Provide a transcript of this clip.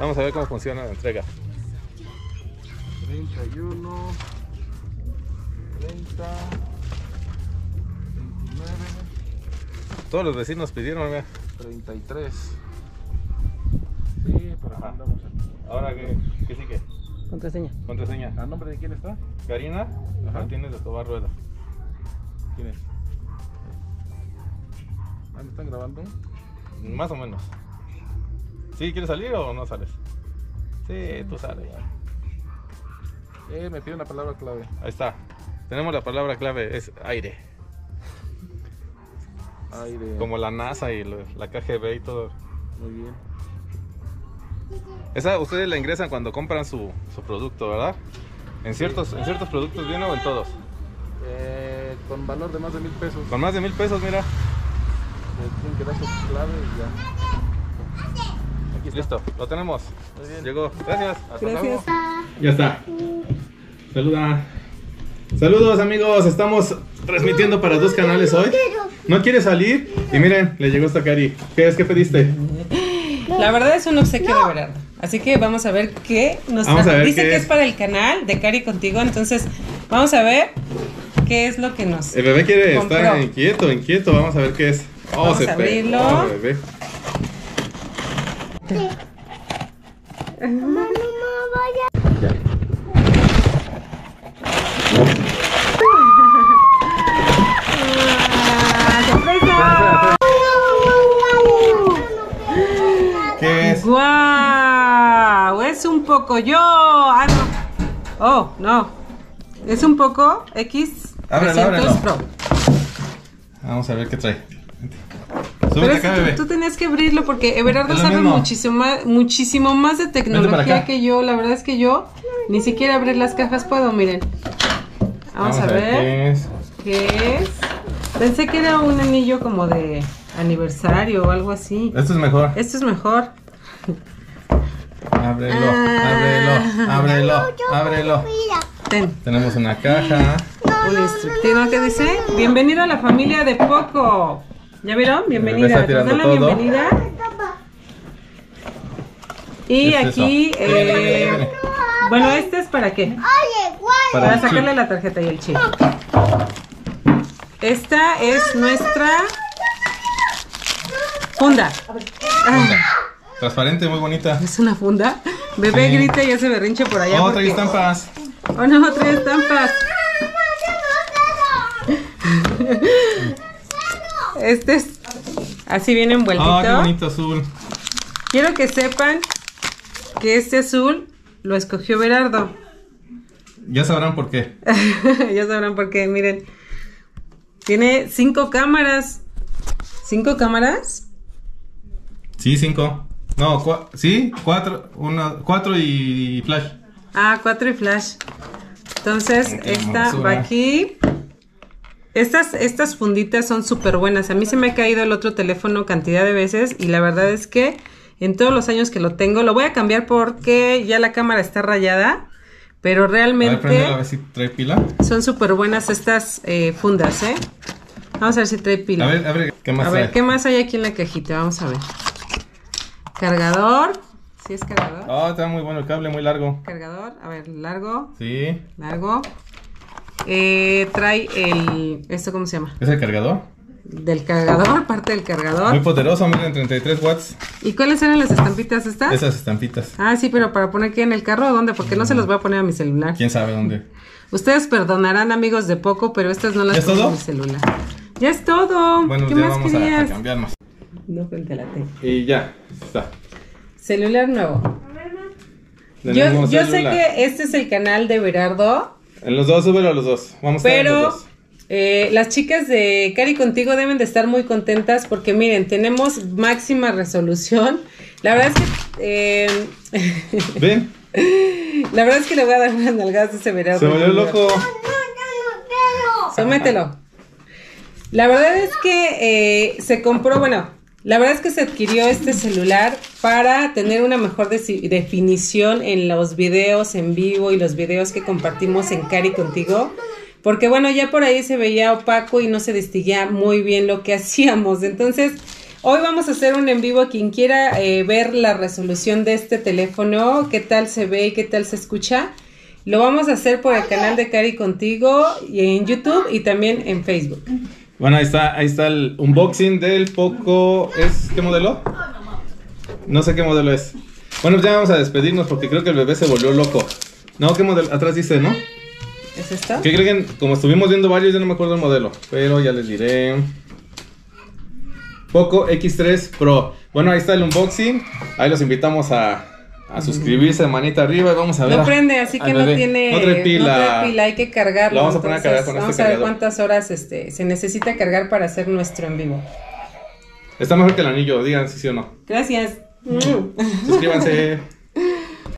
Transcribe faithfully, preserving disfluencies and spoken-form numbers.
Vamos a ver cómo funciona la entrega. treinta y uno, treinta, veintinueve, Todos los vecinos pidieron, mira. treinta y tres. Sí, por acá andamos aquí. Ahora, ¿qué, qué sigue? Contraseña. Contraseña. ¿A nombre de quién está? Karina Ajá. Martínez de Tobar Rueda. ¿Quién es? ¿Ah, me están grabando? Más o menos. ¿Sí quieres salir o no sales? Sí, tú sales ya. Eh, me pide una palabra clave. Ahí está. Tenemos la palabra clave, es aire. Aire. Como la NASA y lo- la K G B y todo. Muy bien. Esa ustedes la ingresan cuando compran su, su producto, ¿verdad? En ciertos, en ciertos productos viene o en todos. Eh, con valor de más de mil pesos. Con más de mil pesos, mira. Eh, tienen que dar su clave y ya. Aquí está. Listo, lo tenemos. Muy bien. Llegó. Gracias. Hasta Gracias. luego. Ya está. Saluda. Saludos amigos, estamos transmitiendo para dos canales hoy. ¿No quiere salir? Y miren, le llegó esta Cari. ¿Qué es? ¿Qué pediste? La verdad es un obsequio de Berardo. Así que vamos a ver qué nos Vamos trajo. a ver Dice qué que es. es para el canal de Cari Contigo. Entonces, vamos a ver qué es lo que nos. El bebé quiere compró. estar inquieto, inquieto. Vamos a ver qué es. Oh, Vamos se a pegó, abrirlo. bebé. ¡Ah, sorpresa! ¿Qué es? ¡Guau! Es un poco yo. Ah, no. Oh, no. Es un poco X Ábrelo, trescientos ábrelo. Pro. Vamos a ver qué trae. Pero Súbete es acá, que bebé. tú, tú tenías que abrirlo porque Everardo Es lo sabe mismo. muchísimo más, muchísimo más de para tecnología acá. que yo. La verdad es que yo ni siquiera abrir las cajas puedo, miren. Vamos, a ver qué es. qué es. Pensé que era un anillo como de aniversario o algo así. Esto es mejor. Esto es mejor. Ábrelo, Ah. ábrelo, ábrelo, ábrelo. Ten, Tenemos una caja. un instructivo que dice: bienvenido a la familia de Poco. ¿Ya vieron? Bienvenida. está Nos tirando dan la todo. bienvenida. Y ¿Qué es aquí, eso? Viene, viene, eh, viene. bueno, este es para qué? Para Para el sacarle chip. la tarjeta y el chip. Esta es nuestra funda. Ah, Transparente, muy bonita. es una funda. Bebé Sí. grita y hace berrinche por allá. Oh, porque- trae estampas. Oh, no, trae estampas. Este es así viene envueltito. Oh, qué bonito azul. Quiero que sepan que este azul lo escogió Berardo. Ya sabrán por qué. Ya sabrán por qué, miren. Tiene cinco cámaras. ¿Cinco cámaras? Sí, cinco. No, cua- sí, cuatro, uno, cuatro y flash. Ah, cuatro y flash. Entonces, Qué esta hermosura. va aquí. Estas, estas funditas son súper buenas. A mí se me ha caído el otro teléfono cantidad de veces y la verdad es que en todos los años que lo tengo, lo voy a cambiar porque ya la cámara está rayada, pero A ver, realmente préndela, a ver si trae pila. son súper buenas estas eh, fundas, ¿eh? Vamos a ver si trae pila. A ver, a ver, ¿qué más A ver, trae? ¿qué más hay aquí en la cajita? Vamos a ver. Cargador. ¿Sí es cargador? Oh, está muy bueno el cable, muy largo. Cargador. A ver, largo. Sí. Largo. Eh, trae el... ¿Esto cómo se llama? ¿Es el cargador? Del cargador, parte del Muy cargador. poderoso, miren, treinta y tres watts. ¿Y cuáles eran las estampitas estas? Esas estampitas. Ah, sí, pero para poner aquí en el carro, ¿o dónde? Porque no se los voy a poner a mi celular. ¿Quién sabe dónde? Ustedes perdonarán, amigos de Poco, pero estas no las ¿Ya es pongo todo? en mi celular. Ya es todo. Bueno, ¿Qué ya más vamos a, a querías? cambiarnos. No, frente a la tele. Y ya, está. Celular nuevo. Yo, Tenemos yo sé celular. que este es el canal de Berardo, En los dos, súbelo a los dos. Vamos a estar en pero los dos. eh, las chicas de Cari Contigo deben de estar muy contentas porque miren, tenemos máxima resolución. La verdad es que eh, Ven, la verdad es que le voy a dar unas nalgadas a ese Berardo. se volvió loco. Sómetelo. La verdad es que eh, se compró, bueno, la verdad es que se adquirió este celular para tener una mejor deci- definición en los videos en vivo y los videos que compartimos en Cari Contigo. Porque bueno, ya por ahí se veía opaco y no se distinguía muy bien lo que hacíamos. Entonces, Hoy vamos a hacer un en vivo. Quien quiera eh, ver la resolución de este teléfono, qué tal se ve y qué tal se escucha, lo vamos a hacer por el canal de Cari Contigo y en YouTube y también en Facebook. Bueno, ahí está, ahí está el unboxing del Poco. ¿Es qué modelo? No sé qué modelo es. Bueno, ya vamos a despedirnos porque creo que el bebé se volvió loco. No, ¿qué modelo? Atrás dice, ¿no? ¿Es esto? ¿Qué creen? Como estuvimos viendo varios, yo no me acuerdo el modelo, pero ya les diré. Poco X tres Pro. Bueno, ahí está el unboxing. Ahí los invitamos a, a suscribirse, manita arriba, y vamos a ver. No a, prende, así que no tiene, no trae pila. no trae pila, hay que cargarlo. Lo vamos a poner a cargar con vamos este a ver cargador. cuántas horas este, se necesita cargar para hacer nuestro en vivo. Está mejor que el anillo, digan si sí o no. Gracias. Suscríbanse.